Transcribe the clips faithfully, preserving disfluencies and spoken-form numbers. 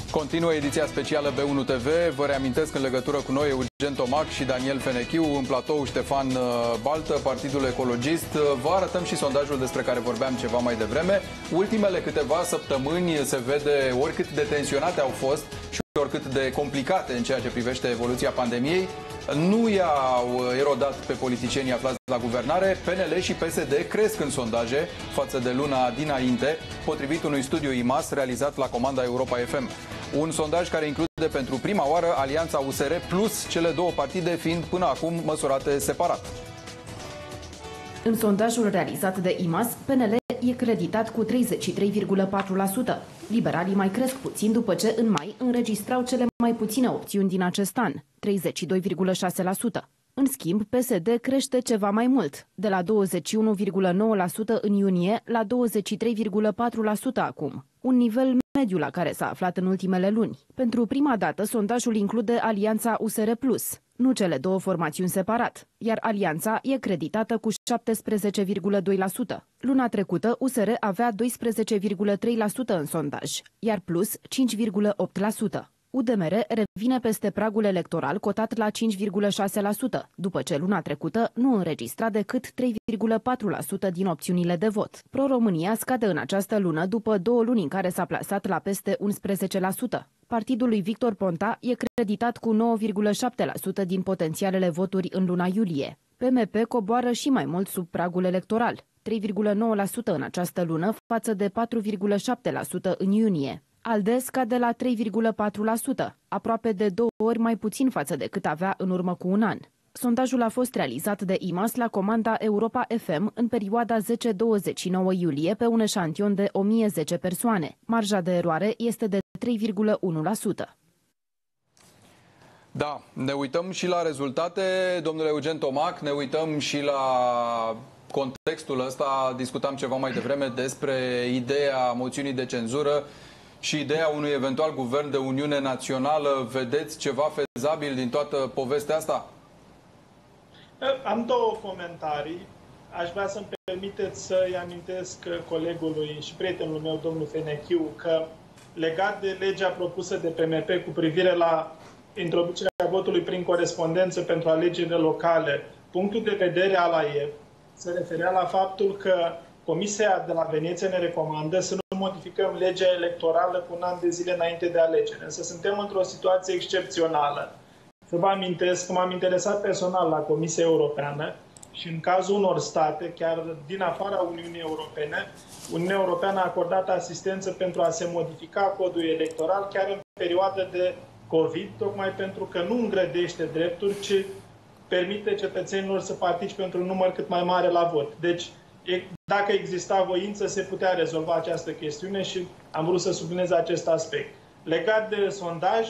Continuă ediția specială B unu T V. Vă reamintesc în legătură cu noi Eugen Tomac și Daniel Fenechiu, în platou Ștefan Baltă, Partidul Ecologist. Vă arătăm și sondajul despre care vorbeam ceva mai devreme. Ultimele câteva săptămâni se vede oricât de tensionate au fost și oricât de complicate în ceea ce privește evoluția pandemiei, nu i-au erodat pe politicienii aflați la guvernare. P N L și P S D cresc în sondaje față de luna dinainte, potrivit unui studiu I M A S realizat la comanda Europa F M. Un sondaj care include pentru prima oară alianța U S R plus cele două partide fiind până acum măsurate separat. În sondajul realizat de I M A S, P N L e creditat cu treizeci și trei virgulă patru la sută. Liberalii mai cresc puțin după ce în mai înregistrau cele mai puține opțiuni din acest an, treizeci și doi virgulă șase la sută. În schimb, P S D crește ceva mai mult, de la douăzeci și unu virgulă nouă la sută în iunie la douăzeci și trei virgulă patru la sută acum, un nivel mediu la care s-a aflat în ultimele luni. Pentru prima dată, sondajul include alianța U S R plus, nu cele două formațiuni separat, iar alianța e creditată cu șaptesprezece virgulă doi la sută. Luna trecută, U S R avea doisprezece virgulă trei la sută în sondaj, iar plus cinci virgulă opt la sută. U D M R revine peste pragul electoral cotat la cinci virgulă șase la sută, după ce luna trecută nu înregistra decât trei virgulă patru la sută din opțiunile de vot. Pro-România scade în această lună după două luni în care s-a plasat la peste unsprezece la sută. Partidul lui Victor Ponta e creditat cu nouă virgulă șapte la sută din potențialele voturi în luna iulie. P M P coboară și mai mult sub pragul electoral, trei virgulă nouă la sută în această lună față de patru virgulă șapte la sută în iunie. ALDE scade la trei virgulă patru la sută, aproape de două ori mai puțin față de cât avea în urmă cu un an. Sondajul a fost realizat de I M A S la comanda Europa F M în perioada zece douăzeci și nouă iulie pe un eșantion de o mie zece persoane. Marja de eroare este de trei virgulă unu la sută. Da, ne uităm și la rezultate, domnule Eugen Tomac, ne uităm și la contextul ăsta. Discutam ceva mai devreme despre ideea moțiunii de cenzură și ideea unui eventual guvern de Uniune Națională. Vedeți ceva fezabil din toată povestea asta? Am două comentarii. Aș vrea să-mi permiteți să-i amintesc colegului și prietenul meu, domnul Fenechiu, că legat de legea propusă de P M P cu privire la introducerea votului prin corespondență pentru alegerile locale, punctul de vedere al A I E F se referea la faptul că Comisia de la Veneția ne recomandă să nu modificăm legea electorală cu un an de zile înainte de alegeri. Însă suntem într-o situație excepțională. Să vă amintesc că m-am interesat personal la Comisia Europeană și în cazul unor state, chiar din afara Uniunii Europene, Uniunea Europeană a acordat asistență pentru a se modifica codul electoral chiar în perioada de COVID, tocmai pentru că nu îngrădește drepturi, ci permite cetățenilor să participe într-un număr cât mai mare la vot. Deci, dacă exista voință, se putea rezolva această chestiune și am vrut să subliniez acest aspect. Legat de sondaj,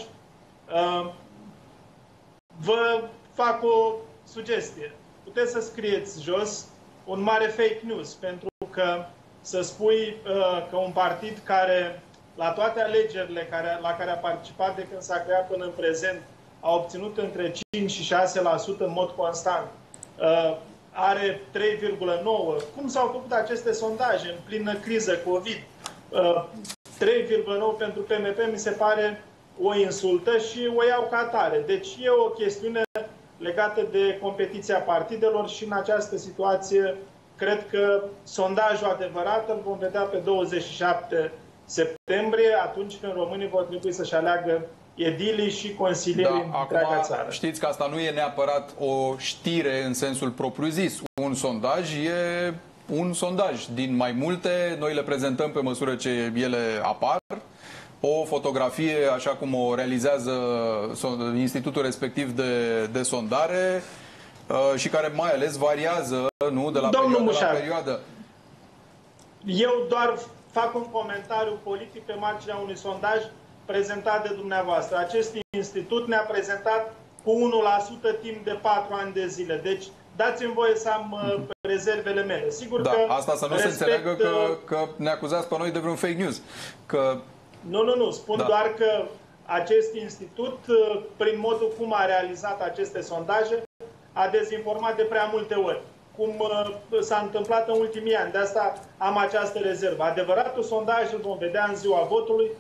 vă fac o sugestie. Puteți să scrieți jos un mare fake news, pentru că să spui că un partid care, la toate alegerile care, la care a participat de când s-a creat până în prezent, a obținut între cinci și șase la sută în mod constant, are trei virgulă nouă la sută. Cum s-au făcut aceste sondaje în plină criză COVID? trei virgulă nouă la sută pentru P M P mi se pare o insultă și o iau ca atare. Deci e o chestiune legată de competiția partidelor și în această situație cred că sondajul adevărat îl vom vedea pe douăzeci și șapte septembrie, atunci când românii vor trebui să-și aleagă edilii și consilierii în întreaga țară. Știți că asta nu e neapărat o știre în sensul propriu-zis. Un sondaj e un sondaj din mai multe. Noi le prezentăm pe măsură ce ele apar. O fotografie, așa cum o realizează institutul respectiv de, de sondare și care mai ales variază, nu, de la Domnul perioadă Mușar, la perioadă. Eu doar fac un comentariu politic pe marginea unui sondaj prezentat de dumneavoastră. Acest institut ne-a prezentat cu unu la sută timp de patru ani de zile. Deci dați-mi voie să am uh, rezervele mele. Sigur da, că asta să nu respect, se înțeleagă că, că ne acuzați pe noi de vreun fake news. Că... Nu, nu, nu. Spun da. doar că acest institut, uh, prin modul cum a realizat aceste sondaje, a dezinformat de prea multe ori. Cum uh, s-a întâmplat în ultimii ani. De asta am această rezervă. Adevăratul sondaj îl vom vedea în ziua votului.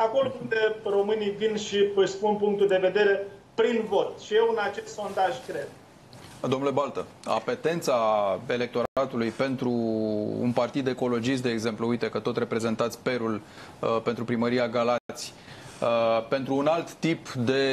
acolo unde românii vin și își spun punctul de vedere prin vot. Și eu în acest sondaj cred. Domnule Baltă, apetența electoratului pentru un partid ecologist, de exemplu, uite că tot reprezentați Perul uh, pentru primăria Galați, uh, pentru un alt tip de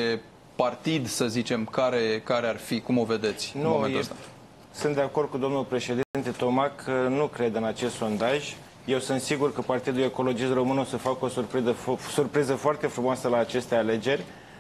partid, să zicem, care, care ar fi? Cum o vedeți nu, în momentul e, ăsta? Sunt de acord cu domnul președinte Tomac că nu cred în acest sondaj. Eu sunt sigur că Partidul Ecologist Român o să facă o surpriză, surpriză foarte frumoasă la aceste alegeri.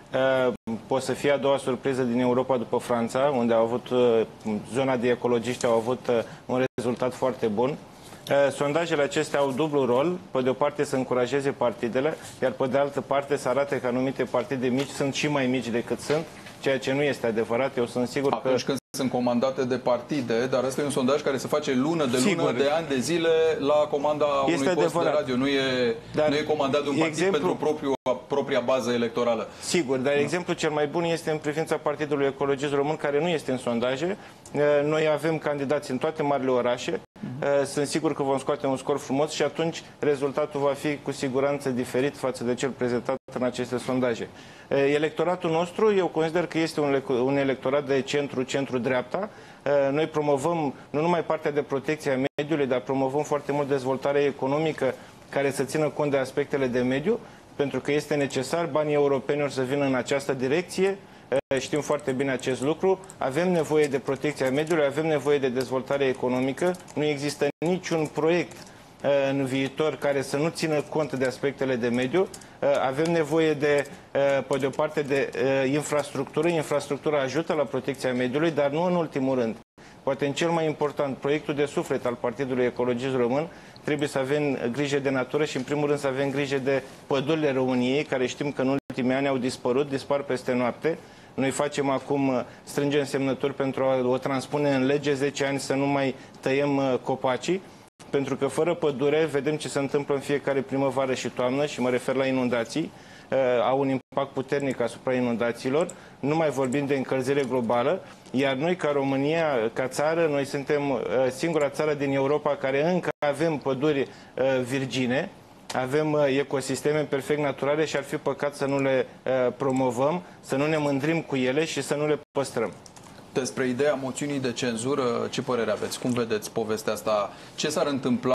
Poate să fie a doua surpriză din Europa după Franța, unde au avut, zona de ecologiști au avut un rezultat foarte bun. Sondajele acestea au dublu rol, pe de o parte să încurajeze partidele, iar pe de altă parte să arate că anumite partide mici sunt și mai mici decât sunt, ceea ce nu este adevărat. Eu sunt sigur Atunci că... când sunt comandate de partide, dar ăsta e un sondaj care se face lună de lună, Sigur. de ani de zile la comanda Este unui post adevărat. de radio. Nu e, nu e comandat de un partid exemplu... pentru propriu, propria bază electorală. Sigur, dar exemplul cel mai bun este în privința Partidului Ecologist Român, care nu este în sondaje. Noi avem candidați în toate marile orașe. Sunt sigur că vom scoate un scor frumos și atunci rezultatul va fi cu siguranță diferit față de cel prezentat în aceste sondaje. Electoratul nostru, eu consider că este un electorat de centru-centru-dreapta. Noi promovăm nu numai partea de protecție a mediului, dar promovăm foarte mult dezvoltarea economică care să țină cont de aspectele de mediu, pentru că este necesar, banii europeni or să vină în această direcție, știm foarte bine acest lucru, avem nevoie de protecția mediului, avem nevoie de dezvoltare economică, nu există niciun proiect în viitor care să nu țină cont de aspectele de mediu, avem nevoie de, pe de o parte, de infrastructură, infrastructura ajută la protecția mediului, dar nu în ultimul rând. Poate în cel mai important, proiectul de suflet al Partidului Ecologist Român, trebuie să avem grijă de natură și, în primul rând, să avem grijă de pădurile României, care știm că în ultimii ani au dispărut, dispar peste noapte. Noi facem acum, strângem semnături pentru a o transpune în lege, zece ani să nu mai tăiem copacii, pentru că fără pădure, vedem ce se întâmplă în fiecare primăvară și toamnă, și mă refer la inundații, au un impact puternic asupra inundațiilor, nu mai vorbim de încălzire globală, iar noi ca România, ca țară, noi suntem singura țară din Europa care încă avem păduri virgine, avem ecosisteme perfect naturale și ar fi păcat să nu le promovăm, să nu ne mândrim cu ele și să nu le păstrăm. Despre ideea moțiunii de cenzură, ce părere aveți? Cum vedeți povestea asta? Ce s-ar întâmpla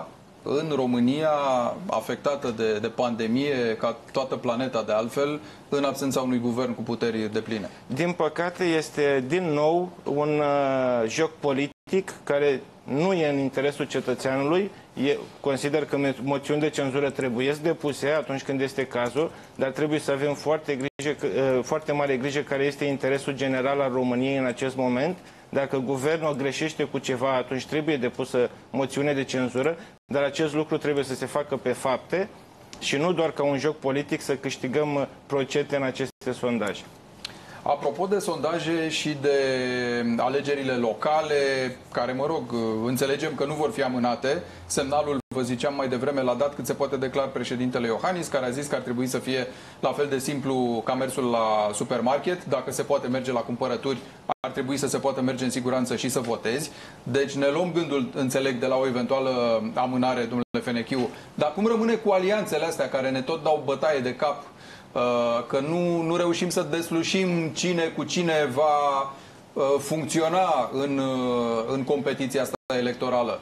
în România, afectată de, de pandemie, ca toată planeta de altfel, în absența unui guvern cu puteri depline? Din păcate, este din nou un uh, joc politic care nu e în interesul cetățeanului. E, consider că moțiuni de cenzură trebuie depuse atunci când este cazul, dar trebuie să avem foarte, grijă, uh, foarte mare grijă care este interesul general al României în acest moment. Dacă guvernul greșește cu ceva, atunci trebuie depusă moțiune de cenzură, dar acest lucru trebuie să se facă pe fapte și nu doar ca un joc politic să câștigăm procente în aceste sondaje. Apropo de sondaje și de alegerile locale, care, mă rog, înțelegem că nu vor fi amânate, semnalul, vă ziceam mai devreme, l-a dat cât se poate declar președintele Iohannis, care a zis că ar trebui să fie la fel de simplu ca mersul la supermarket. Dacă se poate merge la cumpărături, ar trebui să se poată merge în siguranță și să votezi. Deci ne luăm gândul, înțeleg, de la o eventuală amânare, domnule Fenechiu. Dar cum rămâne cu alianțele astea care ne tot dau bătaie de cap? Că nu, nu reușim să deslușim cine cu cine va funcționa în, în competiția asta electorală.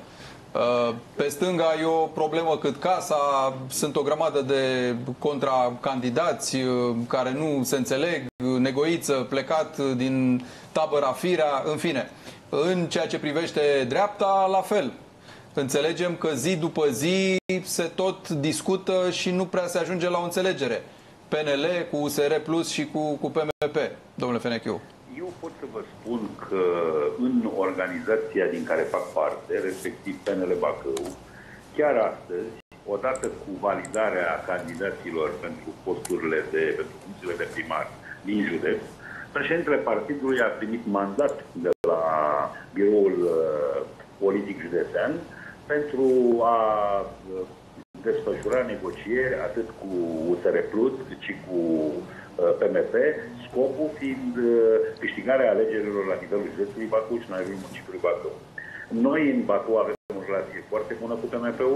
Pe stânga e o problemă cât casa, sunt o grămadă de contracandidați care nu se înțeleg, Negoiță plecat din tabăra Firea, în fine. În ceea ce privește dreapta, la fel. Înțelegem că zi după zi se tot discută și nu prea se ajunge la o înțelegere. P N L cu U S R Plus și cu, cu P M P, domnule Fenechiu. Eu pot să vă spun că în organizația din care fac parte, respectiv P N L Bacău, chiar astăzi, odată cu validarea candidaților pentru posturile de, pentru funcțiile de primar din județ, președintele partidului a primit mandat de la biroul politic județean pentru a desfășura negocieri atât cu U S R Plus cât și cu P M P, scopul fiind câștigarea alegerilor la nivelul județului Bacău și la nivelul municipiului Bacău. Noi în Bacău avem o relație foarte bună cu P M P-ul,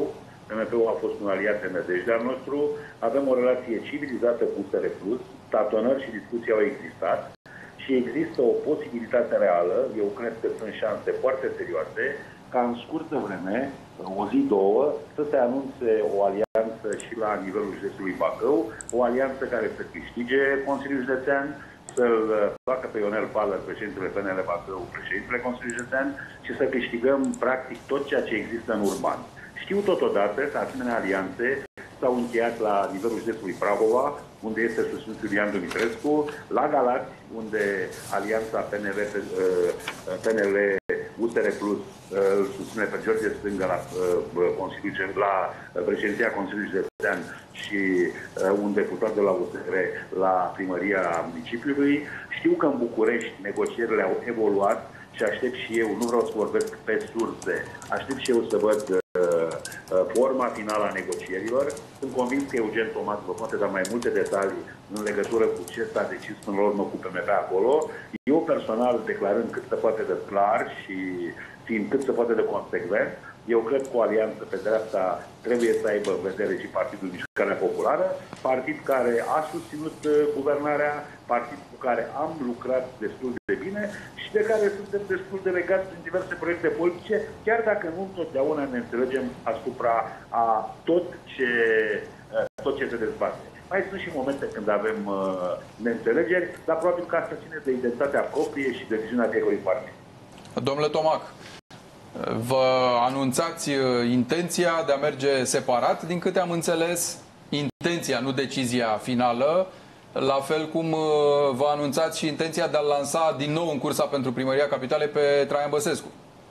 P M P-ul a fost un aliat în nădejdea al nostru, avem o relație civilizată cu U S R plus, tatonări și discuții au existat și există o posibilitate reală, eu cred că sunt șanse foarte serioase, ca în scurtă vreme, o zi, două, să se anunțe o alianță și la nivelul județului Bacău, o alianță care să câștige Consiliul Județean, să-l facă pe Ionel Palăr, președintele P N L Bacău, președintele Consiliului Județean și să câștigăm practic tot ceea ce există în urban. Știu totodată că asemenea alianțe s-au încheiat la nivelul județului Prahova, unde este susținut Iulian Dumitrescu, la Galați, unde alianța P N L, P N L U S R plus îl susține pe George Stângă la, la președinția Consiliului Județean și un deputat de la U S R la primăria municipiului. Știu că în București negocierile au evoluat și aștept și eu, nu vreau să vorbesc pe surse, aștept și eu să văd forma finală a negocierilor. Sunt convins că Eugen Tomac vă poate da mai multe detalii în legătură cu ce s-a decis până la urmă cu P M P acolo. Eu personal, declarând cât se poate de clar și fiind cât se poate de consecvent, eu cred că o alianță pe dreapta trebuie să aibă în vedere și Partidul Mișcarea Populară, partid care a susținut guvernarea, partid cu care am lucrat destul de bine și de care suntem destul de legați în diverse proiecte politice, chiar dacă nu întotdeauna ne înțelegem asupra a tot ce, tot ce se dezbate. Mai sunt și momente când avem uh, neînțelegeri, dar probabil că asta ține de identitatea proprie și de viziunea fiecărui partid. Domnule Tomac, vă anunțați intenția de a merge separat, din câte am înțeles, intenția, nu decizia finală, la fel cum vă anunțați și intenția de a lansa din nou în cursa pentru Primăria Capitalei pe Traian Băsescu.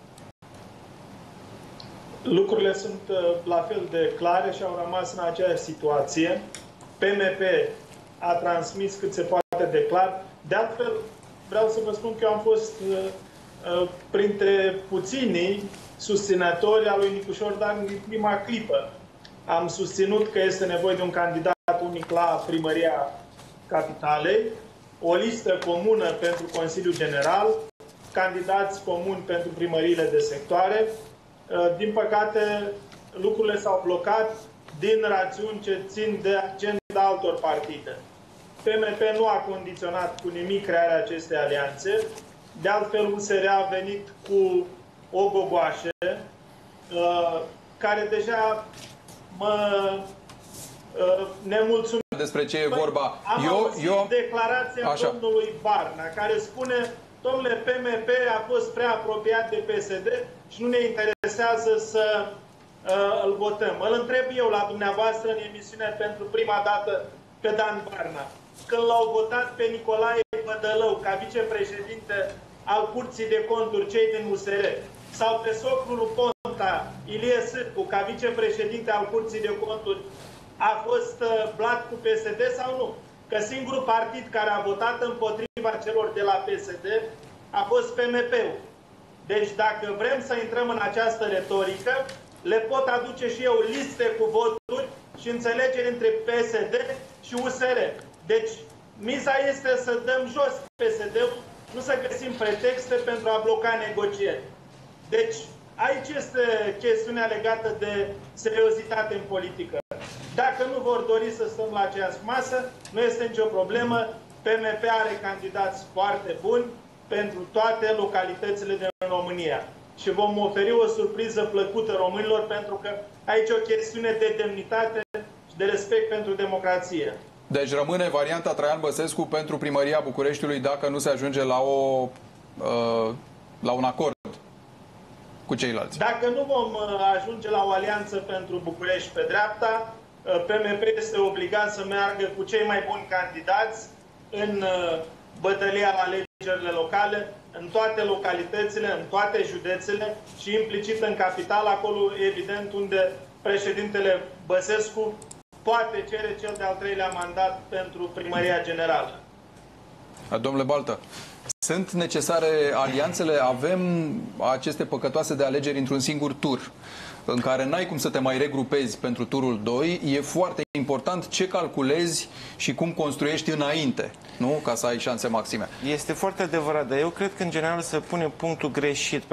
Lucrurile sunt la fel de clare și au rămas în aceeași situație. P M P a transmis cât se poate de clar. De altfel, vreau să vă spun că eu am fost uh, printre puținii susținători al lui Nicușor Dan din prima clipă. Am susținut că este nevoie de un candidat unic la Primăria Capitalei, o listă comună pentru Consiliul General, candidați comuni pentru primăriile de sectoare. Din păcate, lucrurile s-au blocat din rațiuni ce țin de agenda altor partide. P M P nu a condiționat cu nimic crearea acestei alianțe. De altfel, U S R a venit cu o gogoașă care deja mă nemulțumesc. Despre ce e vorba? Am eu, auzit eu... declarația Așa. domnului Barna, care spune: domnule, P M P a fost prea apropiat de P S D și nu ne interesează să uh, îl votăm. Îl întreb eu la dumneavoastră în emisiune pentru prima dată pe Dan Barna. Când l-au votat pe Nicolae Bădălău ca vicepreședinte al Curții de Conturi, cei din U S R, sau pe socrul Ponta, Ilie Sârcu, ca vicepreședinte al Curții de Conturi, a fost uh, blat cu P S D sau nu? Că singurul partid care a votat împotriva celor de la P S D a fost P M P-ul. Deci dacă vrem să intrăm în această retorică, le pot aduce și eu liste cu voturi și înțelegeri între P S D și U S R. Deci miza este să dăm jos P S D-ul, nu să găsim pretexte pentru a bloca negocieri. Deci aici este chestiunea legată de seriozitate în politică. Dacă nu vor dori să stăm la aceeași masă, nu este nicio problemă. P M P are candidați foarte buni pentru toate localitățile din România. Și vom oferi o surpriză plăcută românilor, pentru că aici e o chestiune de demnitate și de respect pentru democrație. Deci rămâne varianta Traian Băsescu pentru Primăria Bucureștiului dacă nu se ajunge la, o, uh, la un acord cu ceilalți. Dacă nu vom ajunge la o alianță pentru București pe dreapta, P M P este obligat să meargă cu cei mai buni candidați în bătălia la alegerile locale, în toate localitățile, în toate județele și implicit în capital, acolo evident unde președintele Băsescu poate cere cel de-al treilea mandat pentru Primăria Generală. Domnule Baltă, sunt necesare alianțele? Avem aceste păcătoase de alegeri într-un singur tur, în care n-ai cum să te mai regrupezi pentru turul doi. E foarte important ce calculezi și cum construiești înainte, nu? Ca să ai șanse maxime. Este foarte adevărat, dar eu cred că în general se pune punctul greșit pe această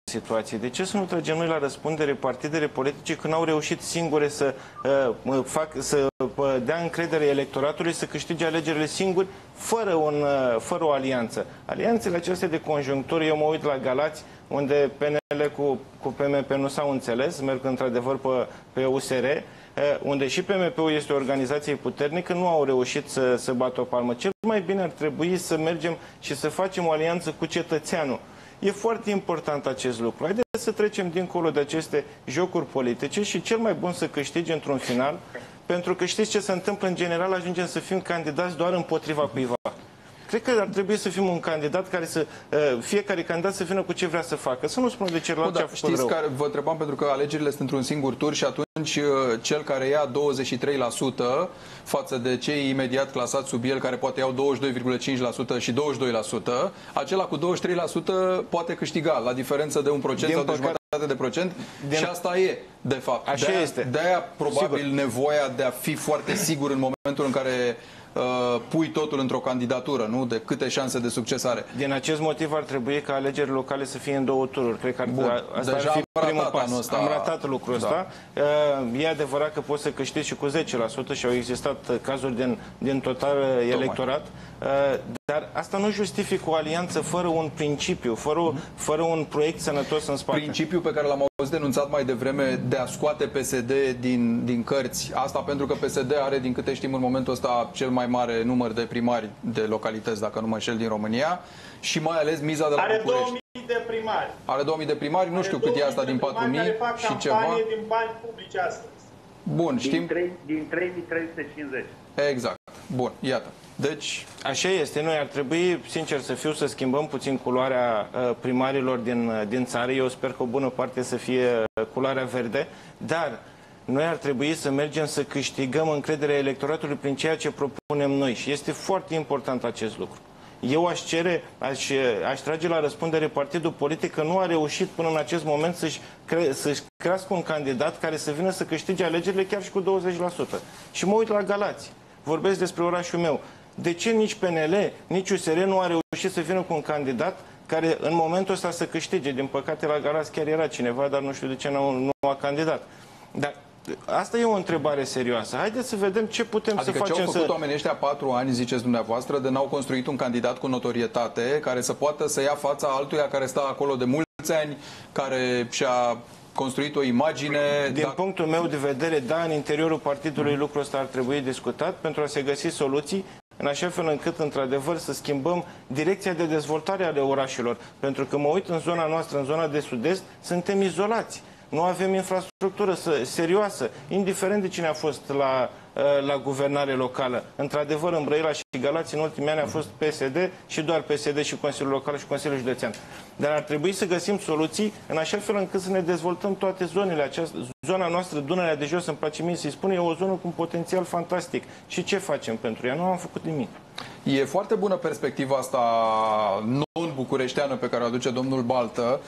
situație. De ce să nu tragem noi la răspundere partidele politice când au reușit singure să, uh, fac, să uh, dea încredere electoratului să câștige alegerile singuri, fără, un, uh, fără o alianță? Alianțele acestea de conjunctură, eu mă uit la Galați, unde P N L cu, cu P M P nu s-au înțeles, merg într-adevăr pe, pe U S R, unde și P M P-ul este o organizație puternică, nu au reușit să, să bată o palmă. Cel mai bine ar trebui să mergem și să facem o alianță cu cetățeanul. E foarte important acest lucru. Haideți să trecem dincolo de aceste jocuri politice și cel mai bun să câștige într-un final, pentru că știți ce se întâmplă în general, ajungem să fim candidați doar împotriva cuiva. Cred că ar trebui să fim un candidat care să, fiecare candidat să vină cu ce vrea să facă, să nu spună de celălalt ce a făcut știți rău. Care, vă întrebam pentru că alegerile sunt într-un singur tur și atunci cel care ia douăzeci și trei la sută față de cei imediat clasați sub el care poate iau douăzeci și doi virgulă cinci la sută și douăzeci și doi la sută, acela cu douăzeci și trei la sută poate câștiga la diferență de un procent sau de jumătate de procent din... și asta e, de fapt. Așa de-aia, este. De-aia probabil Sigur. nevoia de a fi foarte sigur în momentul în care Uh, pui totul într-o candidatură, nu? De câte șanse de succes are. Din acest motiv ar trebui ca alegerile locale să fie în două tururi. Cred că ar, Bun. asta Deja ar fi primul pas. Ăsta. Am ratat lucrul da. ăsta. Uh, e adevărat că poți să câștigi și cu zece la sută și au existat cazuri din, din total uh, electorat. Uh, dar asta nu justifică o alianță fără un principiu, fără, fără un proiect sănătos în spate. Principiul pe care l-am auzit denunțat mai devreme de a scoate P S D din, din cărți. Asta pentru că P S D are, din câte știm în momentul ăsta, cel mai mare număr de primari de localități, dacă nu mă înșel, din România și mai ales miza de la are București. două mii de primari. Are două mii de primari, nu știu cât e asta din patru mii și ceva. Din bani publici astăzi. Bun, știm. Din trei mii trei sute cincizeci. Exact. Bun, iată. Deci... Așa este. Noi ar trebui, sincer să fiu, să schimbăm puțin culoarea primarilor din, din țară. Eu sper că o bună parte să fie culoarea verde, dar noi ar trebui să mergem să câștigăm încrederea electoratului prin ceea ce propunem noi și este foarte important acest lucru. Eu aș cere, aș, aș trage la răspundere partidul politic că nu a reușit până în acest moment să-și cre, să-și crească un candidat care să vină să câștige alegerile chiar și cu douăzeci la sută. Și mă uit la Galați. Vorbesc despre orașul meu. De ce nici P N L, nici U S R nu a reușit să vină cu un candidat care în momentul ăsta să câștige? Din păcate la Galați chiar era cineva, dar nu știu de ce nu, nu a candidat. Dar asta e o întrebare serioasă. Haideți să vedem ce putem adică să facem. Adică ce au făcut să... oamenii ăștia patru ani, ziceți dumneavoastră, de n-au construit un candidat cu notorietate care să poată să ia fața altuia care stă acolo de mulți ani, care și-a construit o imagine... Din dacă... punctul meu de vedere, da, în interiorul partidului lucrul ăsta ar trebui discutat pentru a se găsi soluții în așa fel încât, într-adevăr, să schimbăm direcția de dezvoltare ale orașelor. Pentru că mă uit în zona noastră, în zona de sud-est, suntem izolați. Nu avem infrastructură serioasă, indiferent de cine a fost la, la guvernare locală. Într-adevăr, în Brăila și Galați, în ultimii ani a fost P S D și doar P S D și Consiliul Local și Consiliul Județean. Dar ar trebui să găsim soluții în așa fel încât să ne dezvoltăm toate zonele. Această, zona noastră, Dunărea de Jos, îmi place mie să-i spune, e o zonă cu un potențial fantastic. Și ce facem pentru ea? Nu am făcut nimic. E foarte bună perspectiva asta non-bucureșteană pe care o aduce domnul Baltă,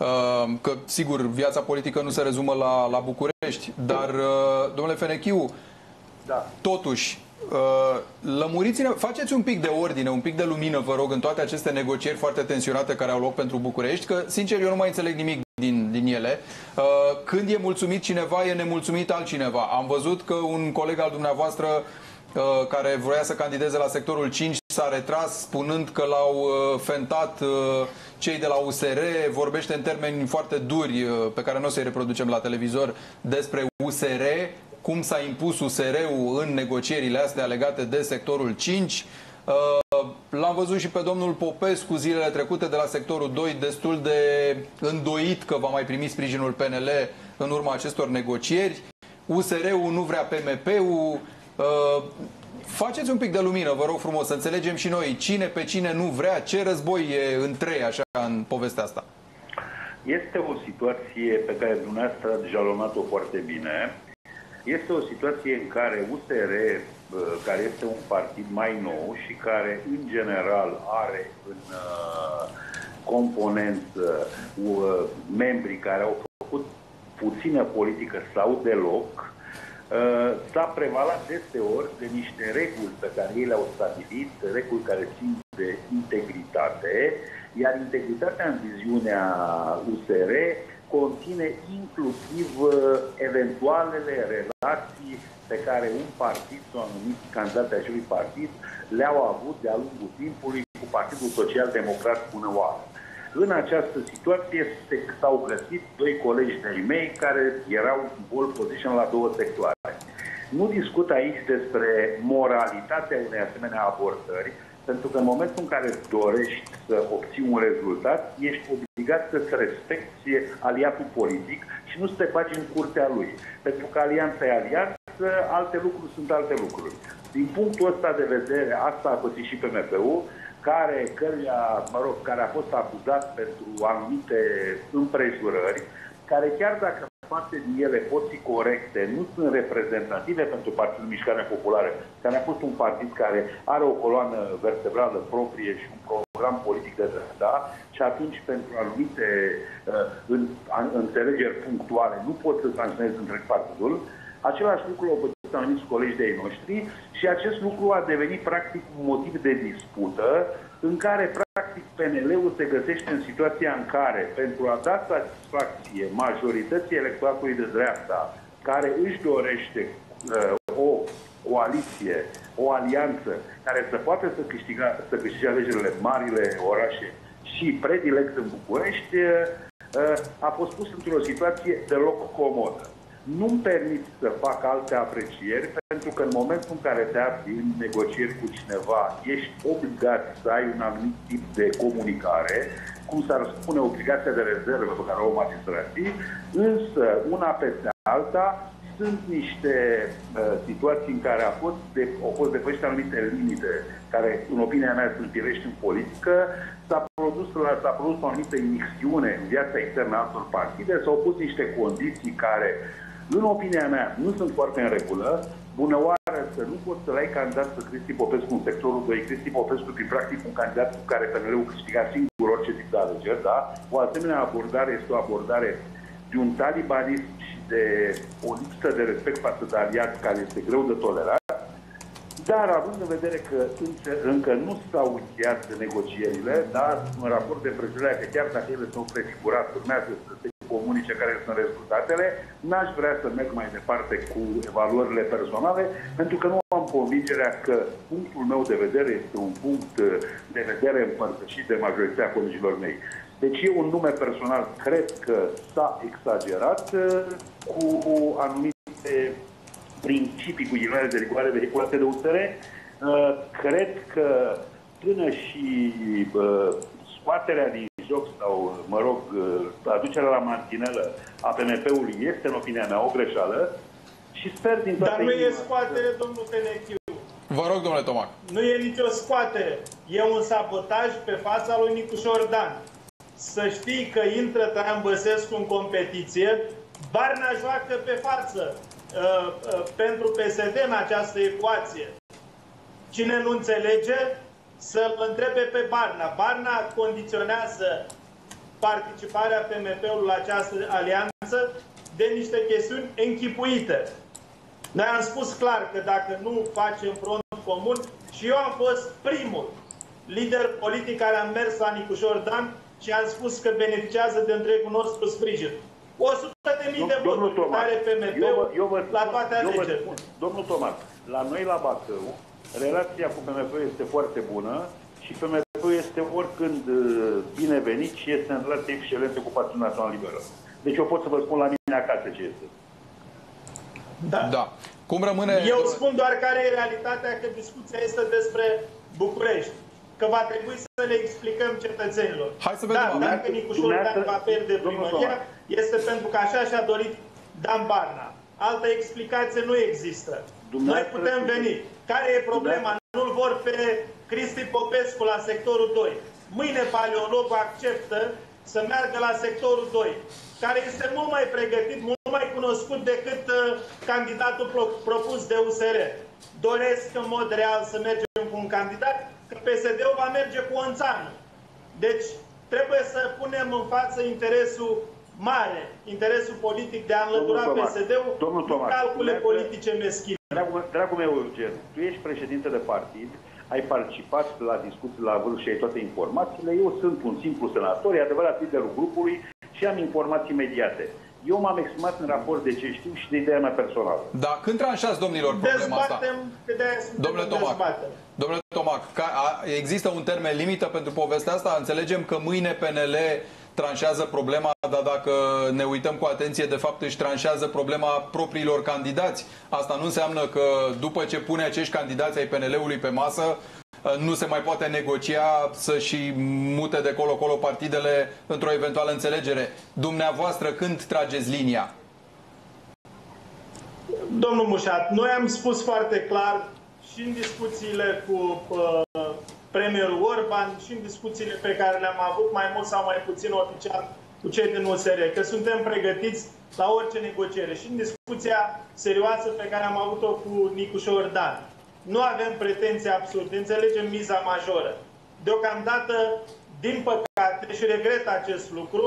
că, sigur, viața politică nu se rezumă la, la București, dar, domnule Fenechiu, da. totuși, lămuriți-ne, faceți un pic de ordine, un pic de lumină, vă rog, în toate aceste negocieri foarte tensionate care au loc pentru București, că, sincer, eu nu mai înțeleg nimic din, din ele. Când e mulțumit cineva, e nemulțumit altcineva. Am văzut că un coleg al dumneavoastră care vroia să candideze la sectorul cinci s-a retras spunând că l-au fentat cei de la U S R, vorbește în termeni foarte duri pe care nu o să-i reproducem la televizor despre U S R, cum s-a impus U S R-ul în negocierile astea legate de sectorul cinci. L-am văzut și pe domnul Popescu zilele trecute de la sectorul doi destul de îndoit că va mai primi sprijinul P N L în urma acestor negocieri. U S R-ul nu vrea P M P-ul. Uh, faceți un pic de lumină, vă rog frumos, să înțelegem și noi cine pe cine nu vrea, ce război e între așa în povestea asta. Este o situație pe care dumneavoastră a jalonat-o foarte bine. Este o situație în care U S R, care este un partid mai nou și care în general are în uh, componență uh, membrii care au făcut puțină politică sau deloc, s-a prevalat deseori de niște reguli pe care ei le-au stabilit, reguli care țin de integritate Iar integritatea în viziunea U S R conține inclusiv eventualele relații pe care un partid sau anumiți candidați ai acelui partid le-au avut de-a lungul timpului cu Partidul Social-Democrat până oară. În această situație s-au găsit doi colegi de-ai mei care erau în pole position la două sectoare. Nu discut aici despre moralitatea unei asemenea abordări, pentru că în momentul în care dorești să obții un rezultat, ești obligat să-ți respecti aliatul politic și nu să te faci în curtea lui. Pentru că alianța e alianță, alte lucruri sunt alte lucruri. Din punctul ăsta de vedere, asta a pățit și P M P-ul, care, căruia, mă rog, care a fost acuzat pentru anumite împrejurări, care chiar dacă parte din ele pot fi corecte, nu sunt reprezentative pentru Partidul Mișcarea Populară, care a fost un partid care are o coloană vertebrală proprie și un program politic de dreapta, și atunci pentru anumite uh, în, an, înțelegeri punctuale nu pot să sancționezi întreg partidul. Același lucru au pățit anumiți colegi de-ai noștri și acest lucru a devenit practic un motiv de dispută în care practic P N L-ul se găsește în situația în care, pentru a da satisfacție majorității electoratului de dreapta, care își dorește uh, o coaliție, o alianță, care să poată să câștige, să câștige alegerile în marile orașe și predilect în București, uh, a fost pus într-o situație deloc comodă. Nu-mi permit să fac alte aprecieri, pentru că în momentul în care te afli în negocieri cu cineva, ești obligat să ai un anumit tip de comunicare, cum s-ar spune obligația de rezervă pe care o au magistrații, însă, una peste alta, sunt niște uh, situații în care a fost de, au fost depășite anumite limite, care, în opinia mea, sunt firești în politică, s-a produs, s-a produs o anumită inexiune în viața externă a altor partide, s-au pus niște condiții care, în opinia mea, nu sunt foarte în regulă. Bună oară să nu poți să-l ai candidat pe Cristi Popescu în sectorul doi. Cristi Popescu, prin practic, un candidat cu care P N L-ul câștiga singur orice tip de alegeri, da? O asemenea abordare este o abordare de un talibanism și de o lipsă de respect față de aliați care este greu de tolerat. Dar, având în vedere că încă nu s-au încheiat negocierile, dar în raport de împrejurarea că chiar dacă ele sunt prefigurat, urmează să se comunice care sunt rezultatele, n-aș vrea să merg mai departe cu evaluările personale, pentru că nu am convingerea că punctul meu de vedere este un punct de vedere împărtășit de majoritatea colegilor mei. Deci eu, un nume personal, cred că s-a exagerat cu anumite principii cu ghilimele de rigoare vehiculate de U S R. Cred că până și scoaterea din joc sau, mă rog, aducerea la mantinelă a P M P-ului este, în opinia mea, o greșeală și sper din toate... Dar nu e scoatere, domnul Fenechiu. Vă rog, domnule Tomac. Nu e nicio scoatere. E un sabotaj pe fața lui Nicușor Dan. Să știi că intră Traian Băsescu în competiție, Barna joacă pe față uh, uh, pentru P S D în această ecuație. Cine nu înțelege, să-l întrebe pe Barna. Barna condiționează participarea P M P-ului la această alianță de niște chestiuni închipuite. Noi am spus clar că dacă nu facem front comun, și eu am fost primul lider politic care am mers la Nicușor Dan și am spus că beneficiază de întregul nostru sprijin. o sută de mii de voturi care P M P-ul la toate alegerile. Domnul Tomac, la noi la Bacău, relația cu P M P este foarte bună și P M P este oricând binevenit și este în relație excelentă cu Partidul Național Liberal. Deci eu pot să vă spun la mine acasă ce este. Da. Da. Cum rămâne... Eu spun doar care e realitatea, că discuția este despre București. Că va trebui să le explicăm cetățenilor. Hai să vedem. Da, dacă Nicușor Dan va pierde primăria, este pentru că așa și-a dorit Dan Barna. Altă explicație nu există. Noi putem veni. Care e problema? Nu-l vor pe Cristi Popescu la sectorul doi. Mâine paleologul acceptă să meargă la sectorul doi, care este mult mai pregătit, mult mai cunoscut decât uh, candidatul pro propus de U S R. Doresc în mod real să mergem cu un candidat, că P S D-ul va merge cu o înțană. Deci trebuie să punem în față interesul mare, interesul politic de a înlătura P S D-ul cu calcule politice meschine. Dragul, dragul meu, Eugen, tu ești președinte de partid, ai participat la discuții, la vârf și ai toate informațiile. Eu sunt un simplu senator, e adevărat, liderul grupului și am informații imediate. Eu m-am exprimat în raport de ce știu și de ideea mea personală. Da, când tranșați, domnilor, problema asta? Domnule Tomac, domnule Tomac, ca, a, există un termen limită pentru povestea asta? Înțelegem că mâine P N L tranșează problema, dar dacă ne uităm cu atenție, de fapt își tranșează problema propriilor candidați. Asta nu înseamnă că după ce pune acești candidați ai P N L-ului pe masă, nu se mai poate negocia să și mute de colo-colo partidele într-o eventuală înțelegere. Dumneavoastră, când trageți linia? Domnul Mușat, noi am spus foarte clar și în discuțiile cu uh, premierul Orban și în discuțiile pe care le-am avut mai mult sau mai puțin oficial cu cei din U S R, că suntem pregătiți la orice negociere. Și în discuția serioasă pe care am avut-o cu Nicu Șordan. Nu avem pretenții absurde, înțelegem miza majoră. Deocamdată, din păcate, și regret acest lucru,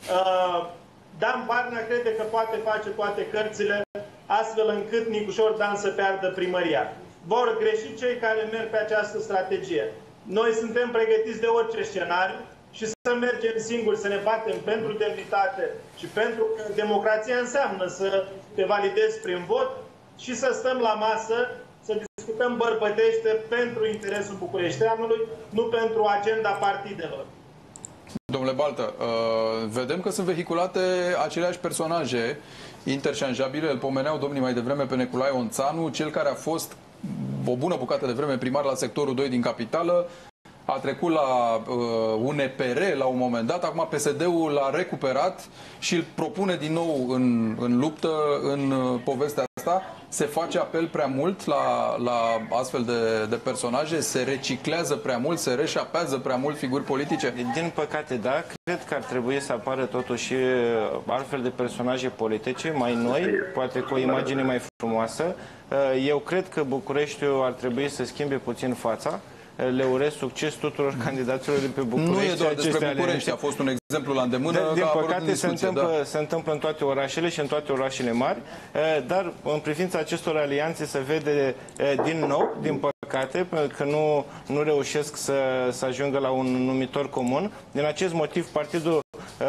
uh, Dan Barna crede că poate face toate cărțile astfel încât Nicu Șordan să piardă primăria. Vor greși cei care merg pe această strategie. Noi suntem pregătiți de orice scenariu și să mergem singuri, să ne batem pentru demnitate și pentru că democrația înseamnă să te validezi prin vot și să stăm la masă, să discutăm bărbătește pentru interesul bucureșteanului, nu pentru agenda partidelor. Domnule Baltă, uh, vedem că sunt vehiculate aceleași personaje interșanjabile. Îl pomeneau domnii mai devreme pe Nicolae Onțanu, cel care a fost o bună bucată de vreme primar la sectorul doi din capitală, a trecut la uh, U N P R la un moment dat, acum P S D-ul l-a recuperat și îl propune din nou în, în luptă, în uh, povestea asta. Se face apel prea mult la, la astfel de, de personaje? Se reciclează prea mult? Se reșapează prea mult figuri politice? Din păcate, da. Cred că ar trebui să apară totuși altfel de personaje politice, mai noi, poate cu o imagine mai frumoasă. Eu cred că Bucureștiul ar trebui să schimbe puțin fața. Le urez succes tuturor candidaților de pe București. Nu e doar despre București, a fost un exemplu la îndemână. De, din păcate se întâmplă, da. se întâmplă în toate orașele și în toate orașele mari, dar în privința acestor alianțe se vede din nou, din păcate, că nu, nu reușesc să, să ajungă la un numitor comun. Din acest motiv, partidul,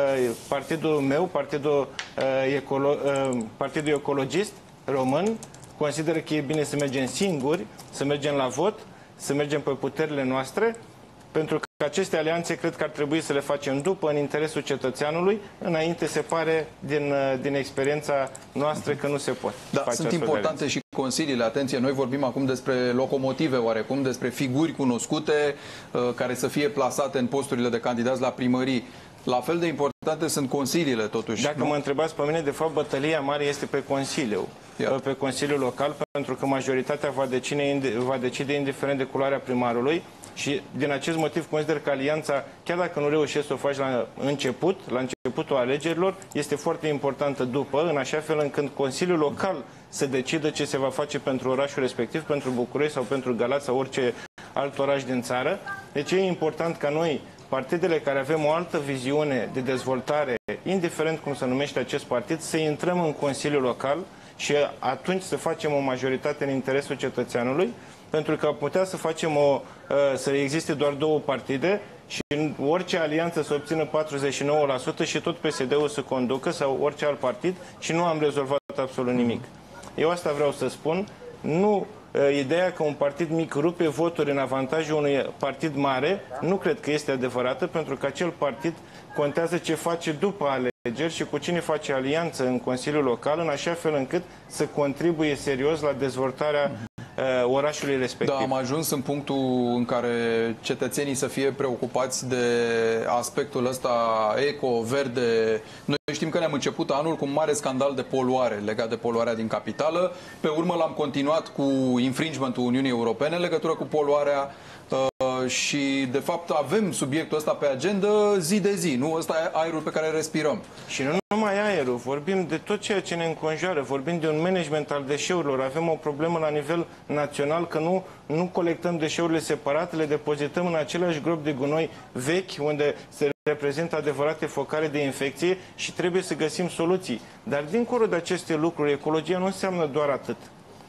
partidul meu, partidul, ecolo, partidul ecologist român, consideră că e bine să mergem singuri, să mergem la vot, să mergem pe puterile noastre, pentru că aceste alianțe cred că ar trebui să le facem după, în interesul cetățeanului. Înainte se pare, din, din experiența noastră, că nu se pot da, face sunt importante și consiliile. Atenție, noi vorbim acum despre locomotive, oarecum, despre figuri cunoscute uh, care să fie plasate în posturile de candidați la primării. La fel de importante sunt consiliile, totuși. Dacă nu? mă întrebați pe mine, de fapt, bătălia mare este pe Consiliu, Ia. pe Consiliul Local, pentru că majoritatea va decide, va decide indiferent de culoarea primarului și din acest motiv consider că alianța, chiar dacă nu reușești să o faci la început, la începutul alegerilor, este foarte importantă după, în așa fel încât Consiliul Local să decidă ce se va face pentru orașul respectiv, pentru București sau pentru Galați sau orice alt oraș din țară. Deci e important ca noi, partidele care avem o altă viziune de dezvoltare, indiferent cum se numește acest partid, să intrăm în Consiliul Local și atunci să facem o majoritate în interesul cetățeanului, pentru că putea să facem o, să existe doar două partide și în orice alianță să obțină patruzeci și nouă la sută și tot P S D-ul să conducă sau orice alt partid și nu am rezolvat absolut nimic. Eu asta vreau să spun. Nu, ideea că un partid mic rupe voturi în avantajul unui partid mare, nu cred că este adevărată, pentru că acel partid contează ce face după alegeri și cu cine face alianță în Consiliul Local, în așa fel încât să contribuie serios la dezvoltarea uh, orașului respectiv. Da, am ajuns în punctul în care cetățenii să fie preocupați de aspectul ăsta eco, verde. Noi știm că ne-am început anul cu un mare scandal de poluare legat de poluarea din capitală. Pe urmă l-am continuat cu infringementul Uniunii Europene în legătură cu poluarea uh, și de fapt avem subiectul ăsta pe agenda zi de zi, nu? Ăsta e aerul pe care respirăm. Și nu numai aerul, vorbim de tot ceea ce ne înconjoară, vorbim de un management al deșeurilor. Avem o problemă la nivel național că nu, nu colectăm deșeurile separate, le depozităm în același grop de gunoi vechi, unde se reprezintă adevărate focare de infecție și trebuie să găsim soluții. Dar dincolo de aceste lucruri, ecologia nu înseamnă doar atât.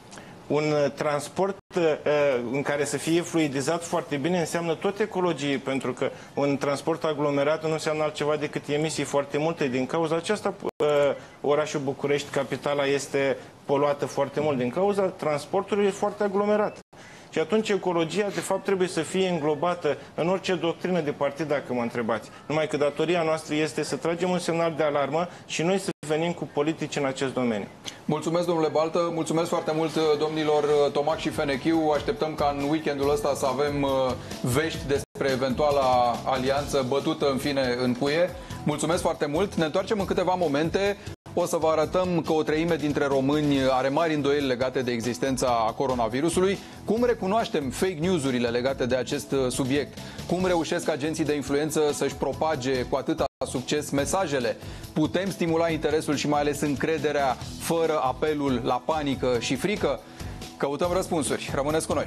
un transport în care să fie fluidizat foarte bine înseamnă tot ecologie, pentru că un transport aglomerat nu înseamnă altceva decât emisii foarte multe. Din cauza aceasta, orașul București, capitala, este poluată foarte mult din cauza transportului foarte aglomerat. Și atunci ecologia, de fapt, trebuie să fie înglobată în orice doctrină de partid, dacă mă întrebați. Numai că datoria noastră este să tragem un semnal de alarmă și noi să venim cu politici în acest domeniu. Mulțumesc, domnule Baltă, mulțumesc foarte mult domnilor Tomac și Fenechiu. Așteptăm ca în weekendul ăsta să avem vești despre eventuala alianță bătută, în fine, în cuie. Mulțumesc foarte mult. Ne întoarcem în câteva momente. O să vă arătăm că o treime dintre români are mari îndoieli legate de existența coronavirusului. Cum recunoaștem fake news-urile legate de acest subiect? Cum reușesc agenții de influență să-și propage cu atâta succes mesajele? Putem stimula interesul și mai ales încrederea fără apelul la panică și frică? Căutăm răspunsuri. Rămâneți cu noi!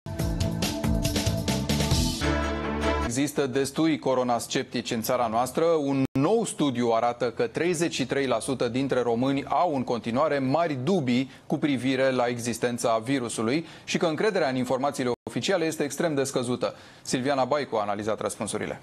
Există destui coronasceptici în țara noastră. Un nou studiu arată că treizeci și trei la sută dintre români au în continuare mari dubii cu privire la existența virusului și că încrederea în informațiile oficiale este extrem de scăzută. Silviana Baicu a analizat răspunsurile.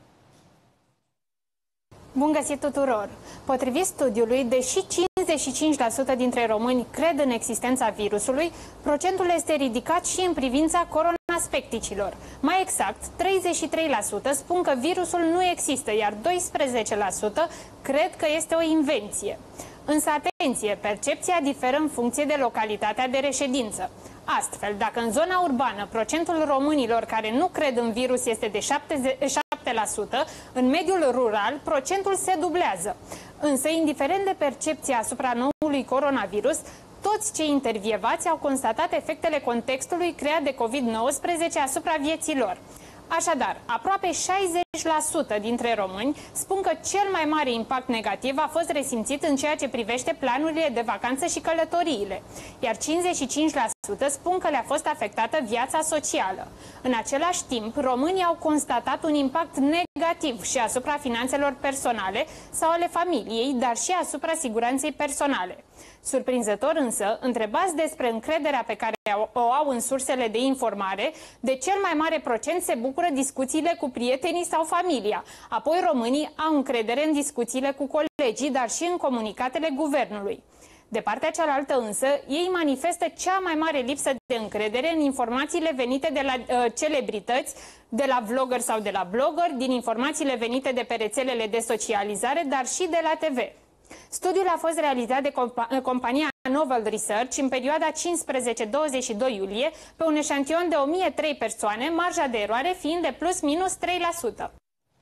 Bun găsit tuturor! Potrivit studiului, deși cincizeci și cinci la sută dintre români cred în existența virusului, procentul este ridicat și în privința coronaspecticilor. Mai exact, treizeci și trei la sută spun că virusul nu există, iar doisprezece la sută cred că este o invenție. Însă, atenție, percepția diferă în funcție de localitatea de reședință. Astfel, dacă în zona urbană procentul românilor care nu cred în virus este de șapte la sută, în mediul rural procentul se dublează. Însă, indiferent de percepția asupra noului coronavirus, toți cei intervievați au constatat efectele contextului creat de COVID nouăsprezece asupra vieții lor. Așadar, aproape șaizeci la sută dintre români spun că cel mai mare impact negativ a fost resimțit în ceea ce privește planurile de vacanță și călătoriile, iar cincizeci și cinci la sută spun că le-a fost afectată viața socială. În același timp, românii au constatat un impact negativ și asupra finanțelor personale sau ale familiei, dar și asupra siguranței personale. Surprinzător însă, întrebați despre încrederea pe care o au în sursele de informare, de cel mai mare procent se bucură discuțiile cu prietenii sau familia. Apoi românii au încredere în discuțiile cu colegii, dar și în comunicatele guvernului. De partea cealaltă însă, ei manifestă cea mai mare lipsă de încredere în informațiile venite de la uh, celebrități, de la vlogger sau de la blogger, din informațiile venite de pe rețelele de socializare, dar și de la T V. Studiul a fost realizat de compa compania Novel Research în perioada cincisprezece douăzeci și doi iulie pe un eșantion de o mie trei persoane, marja de eroare fiind de plus minus trei la sută.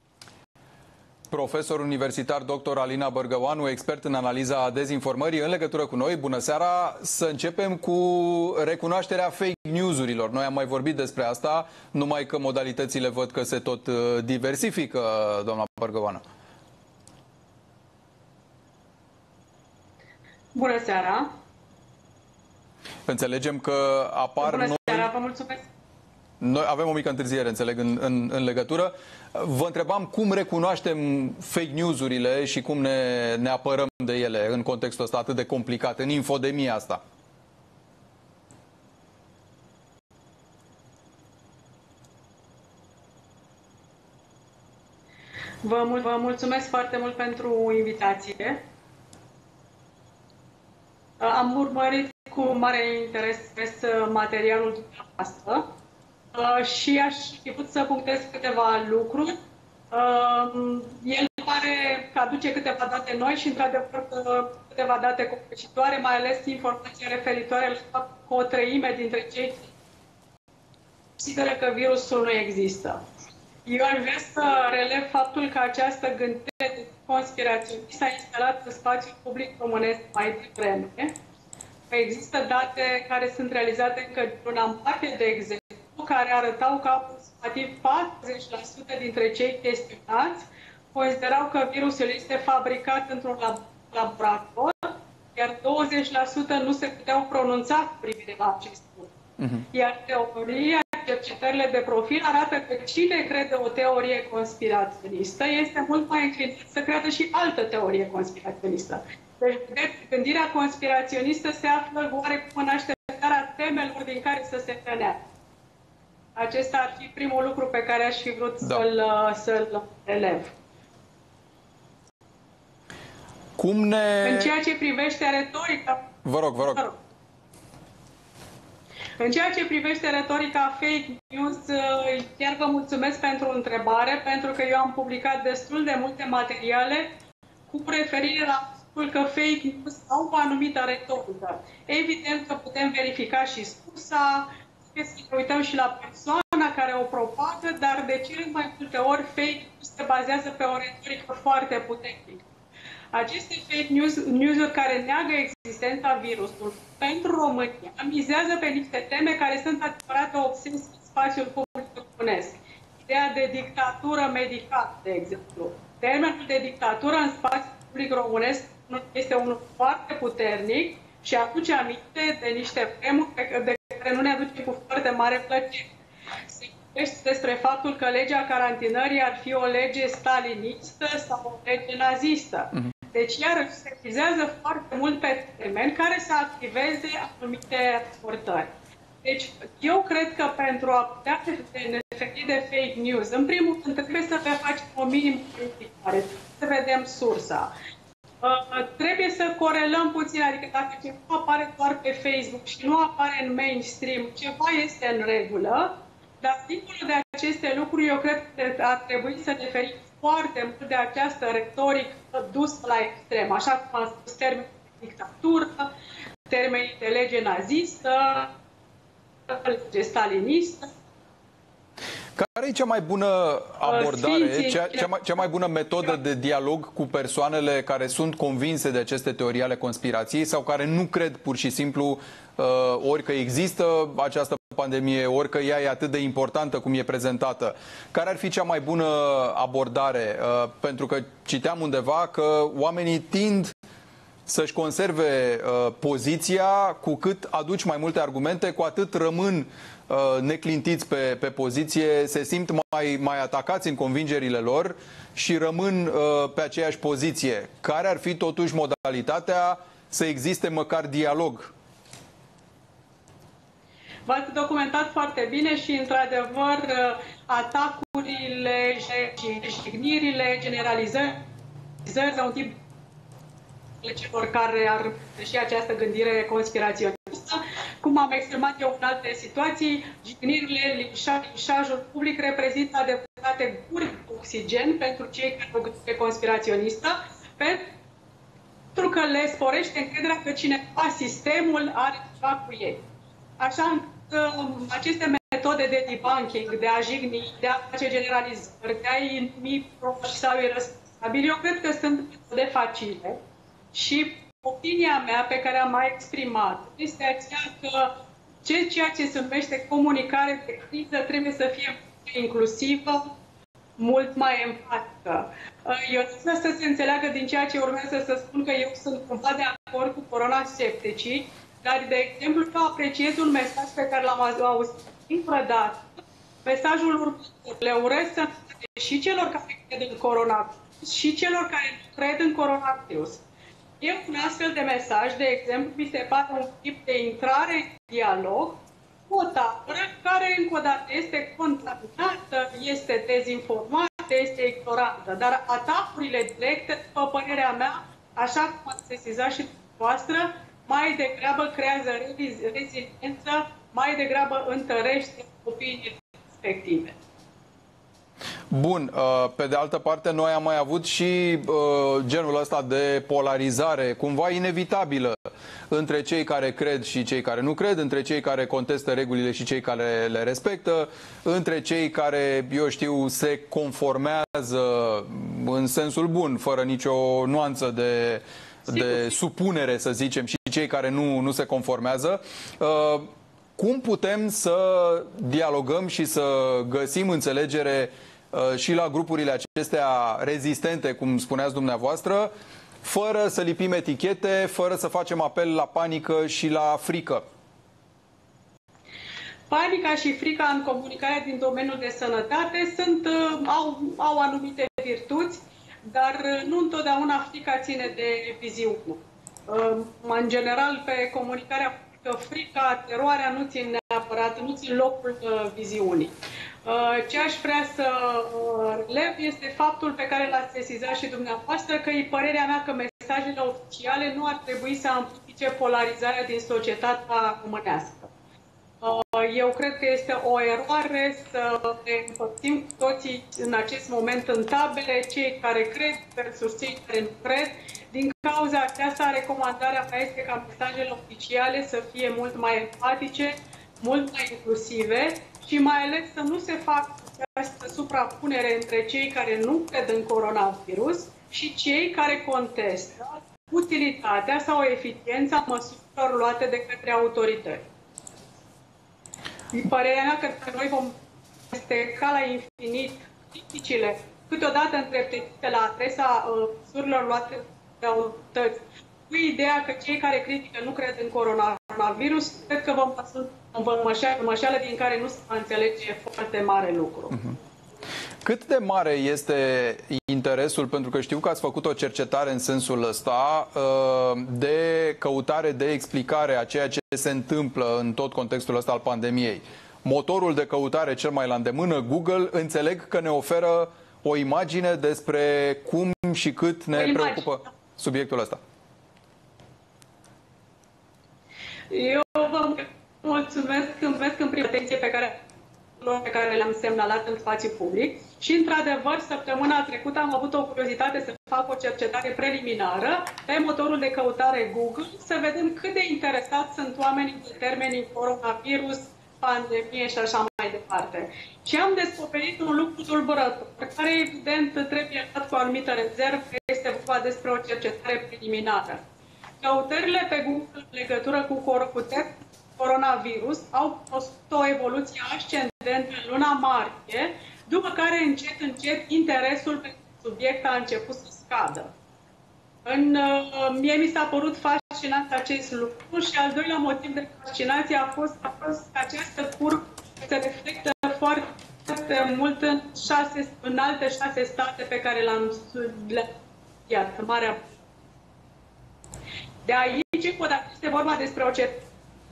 Profesor universitar doctor Alina Bărgăoanu, expert în analiza dezinformării, în legătură cu noi. Bună seara! Să începem cu recunoașterea fake news-urilor. Noi am mai vorbit despre asta, numai că modalitățile văd că se tot diversifică, doamna Bărgăoanu. Bună seara! Înțelegem că apar Bună noi... seara, vă mulțumesc! Noi avem o mică întârziere, înțeleg, în, în, în legătură. Vă întrebam cum recunoaștem fake news-urile și cum ne, ne apărăm de ele în contextul ăsta atât de complicat, în infodemia asta. Vă, mul vă mulțumesc foarte mult pentru invitație. Am urmărit cu mare interes materialul dumneavoastră și aș fi putut să punctez câteva lucruri. El pare că aduce câteva date noi și, într-adevăr, câteva date copleșitoare, mai ales informația referitoare la faptul că o treime dintre cei consideră că virusul nu există. Eu aș vrea să relev faptul că această gândire conspiraționistă s-a instalat în spațiul public românesc mai devreme. Există date care sunt realizate încă din luna martie, de exemplu, care arătau că aproximativ patruzeci la sută dintre cei chestionați considerau că virusul este fabricat într-un laborator, iar douăzeci la sută nu se puteau pronunța cu privire la acest lucru. Uh-huh. Iar teoria, cercetările de profil arată că cine crede o teorie conspiraționistă este mult mai înclinat să creadă și altă teorie conspiraționistă. Deci, gândirea conspiraționistă se află oarecum în așteptarea temelor din care să se hrănească. Acesta ar fi primul lucru pe care aș fi vrut da. să-l să-l elev. Cum ne... În ceea ce privește retorica... Vă rog, vă rog. Vă rog. În ceea ce privește retorica fake news, chiar vă mulțumesc pentru întrebare, pentru că eu am publicat destul de multe materiale cu referire la faptul că fake news au o anumită retorică. Evident că putem verifica și sursa, trebuie să ne uităm și la persoana care o propagă, dar de cele mai multe ori fake news se bazează pe o retorică foarte puternică. Aceste fake news, news-uri care neagă existența virusului pentru România mizează pe niște teme care sunt adevărate obsesii în spațiul public românesc. Ideea de dictatură medicală, de exemplu. Termenul de dictatură în spațiul public românesc este unul foarte puternic și aduce aminte de niște vremuri de care nu ne aduce cu foarte mare plăcere. Se vorbește despre faptul că legea carantinării ar fi o lege stalinistă sau o lege nazistă. Mm-hmm. Deci, iarăși, se vizează foarte mult pe termeni care să activeze anumite raportări. Deci, eu cred că pentru a putea ne referi de fake news, în primul rând, trebuie să facem o minimă verificare, să vedem sursa. Uh, trebuie să corelăm puțin, adică dacă ceva apare doar pe Facebook și nu apare în mainstream, ceva este în regulă, dar dincolo de aceste lucruri, eu cred că ar trebui să ne ferim foarte mult de această retorică dusă la extrem, așa cum am spus, termenii de dictatură, termenii de lege nazistă, lege stalinistă. Care e cea mai bună abordare, cea, cea, mai, cea mai bună metodă de dialog cu persoanele care sunt convinse de aceste teorii ale conspirației sau care nu cred pur și simplu uh, ori că există această pandemie, ori că ea e atât de importantă cum e prezentată? Care ar fi cea mai bună abordare? Uh, pentru că citeam undeva că oamenii tind să-și conserve uh, poziția, cu cât aduci mai multe argumente, cu atât rămân uh, neclintiți pe, pe poziție, se simt mai, mai atacați în convingerile lor și rămân uh, pe aceeași poziție. Care ar fi totuși modalitatea să existe măcar dialog? V-ați documentat foarte bine și, într-adevăr, atacurile, jignirile, generalizări sau un tip celor care ar și această gândire conspiraționistă. Cum am exprimat eu în alte situații, jignirile, linșajul public reprezintă adevărate guri de oxigen pentru cei care o gândire conspiraționistă, pentru că le sporește încrederea că cineva, sistemul, are ceva cu ei. Așa încât aceste metode de debunking, de a jigni, de a face generalizări, de a-i numi proști sau irresponsabili, eu cred că sunt metode facile. Și opinia mea pe care am mai exprimat este aceea că ceea ce se numește comunicare de criză trebuie să fie inclusivă, mult mai empatică. Eu nu să se înțeleagă din ceea ce urmează să spun că eu sunt cumva de acord cu coronascepticii, dar, de exemplu, eu apreciez un mesaj pe care l-am auzit încă dată. Mesajul următor: le urez sănătate și celor care cred în coronavirus și celor care nu cred în coronavirus. E un astfel de mesaj, de exemplu, mi se pare un tip de intrare în dialog cu o tabără care, încă o dată, este contaminată, este dezinformată, este ignorantă. Dar atacurile directe, după părerea mea, așa cum ați sesizat și dumneavoastră, mai degrabă creează reziliență, mai degrabă întărește opiniile respective. Bun, pe de altă parte, noi am mai avut și genul ăsta de polarizare, cumva inevitabilă, între cei care cred și cei care nu cred, între cei care contestă regulile și cei care le respectă, între cei care, eu știu, se conformează în sensul bun, fără nicio nuanță de, de supunere, să zicem, și cei care nu, nu se conformează. Cum putem să dialogăm și să găsim înțelegere și la grupurile acestea rezistente, cum spuneați dumneavoastră, fără să lipim etichete, fără să facem apel la panică și la frică? Panica și frica în comunicarea din domeniul de sănătate sunt, au, au anumite virtuți, dar nu întotdeauna frica ține de viziune. În general, pe comunicarea că frica, teroarea nu țin neapărat, nu țin locul uh, viziunii. Uh, ce aș vrea să uh, relev este faptul pe care l-ați sesizat și dumneavoastră, că e părerea mea că mesajele oficiale nu ar trebui să amplifice polarizarea din societatea românească. Eu cred că este o eroare să ne împărțim cu toții în acest moment în tabele, cei care cred versus cei care nu cred. Din cauza aceasta, recomandarea mea este ca mesajele oficiale să fie mult mai empatice, mult mai inclusive și mai ales să nu se facă această suprapunere între cei care nu cred în coronavirus și cei care contestă utilitatea sau eficiența măsurilor luate de către autorități. Părerea mea că noi vom este ca la infinit criticile, câteodată îndreptățite la adresa uh, măsurilor luate de autorități, cu ideea că cei care critică nu cred în coronavirus, cred că vom pasă o mășeală din care nu se va înțelege foarte mare lucru. Uh-huh. Cât de mare este interesul, pentru că știu că ați făcut o cercetare în sensul ăsta, de căutare de explicare a ceea ce se întâmplă în tot contextul ăsta al pandemiei? Motorul de căutare cel mai la îndemână, Google, înțeleg că ne oferă o imagine despre cum și cât ne preocupă subiectul ăsta. Eu vă mulțumesc, mulțumesc în prima atenție pe care pe care le-am semnalat în spațiu public și, într-adevăr, săptămâna trecută am avut o curiozitate să fac o cercetare preliminară pe motorul de căutare Google, să vedem cât de interesați sunt oamenii de termenii coronavirus, pandemie și așa mai departe. Și am descoperit un lucru tulburător, care, evident, trebuie luat cu o anumită rezervă, că este vorba despre o cercetare preliminară. Căutările pe Google în legătură cu coronavirus au fost o evoluție ascendentă în luna martie, după care încet, încet, interesul pentru subiect a început să scadă. În, mie mi s-a părut fascinant acest lucru și al doilea motiv de fascinație a fost, a fost că această curbă se reflectă foarte mult în, șase, în alte șase state pe care le-am studiat, Marea. De aici, dacă este vorba despre o cercetare,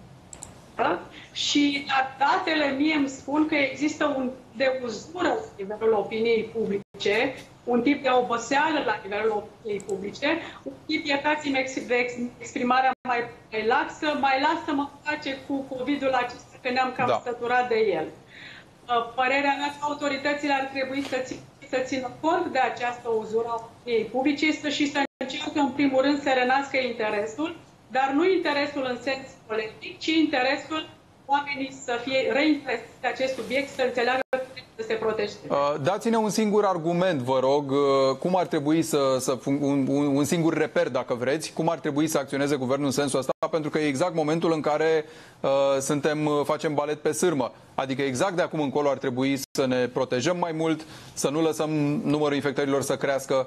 și datele mie îmi spun că există un de uzură la nivelul opiniei publice, un tip de oboseală la nivelul opiniei publice, un tip, iertați-mi exprimarea mai laxă, mai lasă-mă face cu COVID-ul acesta, că ne-am cam da. săturat de el. Părerea mea că autoritățile ar trebui să, țin, să țină cont de această uzură a opiniei publice și să încercă în primul rând să renască interesul, dar nu interesul în sens politic, ci interesul oamenii să fie reinteresați de acest subiect, să înțeleagă să se protejeze. Dați-ne un singur argument, vă rog, cum ar trebui să, să un, un, un singur reper, dacă vreți, cum ar trebui să acționeze guvernul în sensul ăsta, pentru că e exact momentul în care uh, suntem, facem balet pe sârmă. Adică exact de acum încolo ar trebui să ne protejăm mai mult, să nu lăsăm numărul infectărilor să crească.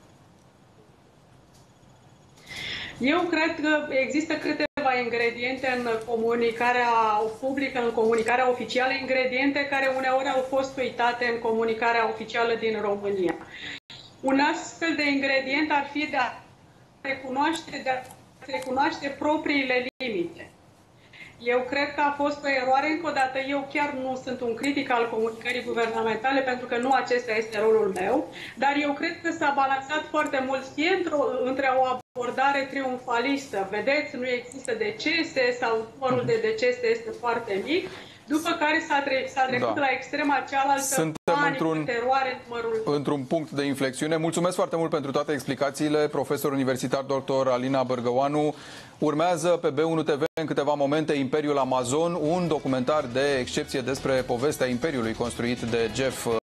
Eu cred că există câteva ingrediente în comunicarea publică, în comunicarea oficială, ingrediente care uneori au fost uitate în comunicarea oficială din România. Un astfel de ingredient ar fi de a recunoaște, de a recunoaște propriile limite. Eu cred că a fost o eroare, încă o dată, eu chiar nu sunt un critic al comunicării guvernamentale, pentru că nu acesta este rolul meu, dar eu cred că s-a balansat foarte mult fie între o abordare triumfalistă, vedeți, nu există decese sau numărul de decese este foarte mic, după care s-a, tre s-a trecut da. la extrema cealaltă, Suntem într-un numărul... într-un punct de inflexiune. Mulțumesc foarte mult pentru toate explicațiile, profesor universitar doctor Alina Bărgăoanu. Urmează pe B unu T V în câteva momente Imperiul Amazon, un documentar de excepție despre povestea Imperiului construit de Jeff